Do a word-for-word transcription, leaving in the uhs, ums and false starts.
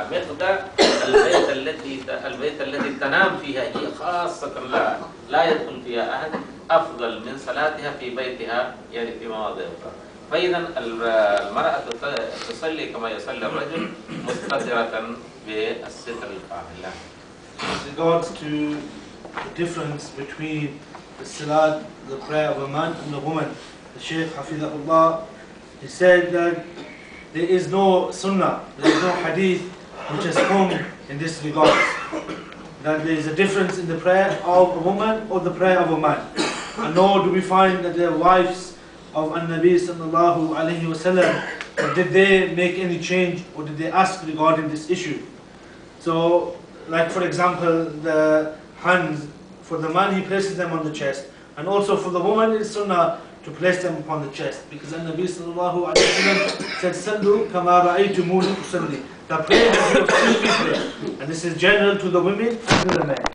مقدار البيت التي البيت الذي تنام فيها هي خاصة، لا لا يدخل فيها أحد، أفضل من صلاتها في بيتها يعني في مواضع أخرى. فإذا المرأة تصلي كما يصلي الرجل مستترة بالستر الكامل. With regards to the difference between the salat, the prayer of a man and a woman, the Shaykh Hafidahullah, he said that there is no sunnah, there is no hadith which has come in this regard, that there is a difference in the prayer of a woman or the prayer of a man. And nor do we find that the wives of An-Nabi sallallahu alayhi wa sallam, did they make any change or did they ask regarding this issue. So, like for example, the hands, for the man he places them on the chest, and also for the woman it's sunnah to place them upon the chest, because An-Nabi sallallahu alayhi wa sallam said, Sallu kama ra'aytumuni usalli, that pray as you have seen me pray. And this is general to the women and to the men.